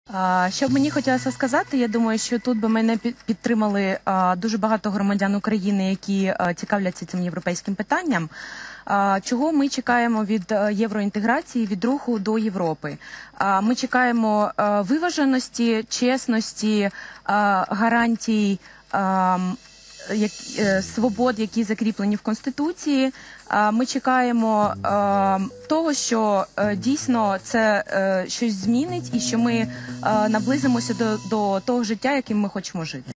Що б мені хотілося сказати, я думаю, що тут би мене підтримали дуже багато громадян України, які цікавляться цим європейським питанням. Чого ми чекаємо від євроінтеграції, від руху до Європи? Ми чекаємо виваженості, чесності, гарантій, свобод, які закріплені в Конституції. Ми чекаємо того, що дійсно це щось змінить і що ми наблизимося до того життя, яким ми хочемо жити.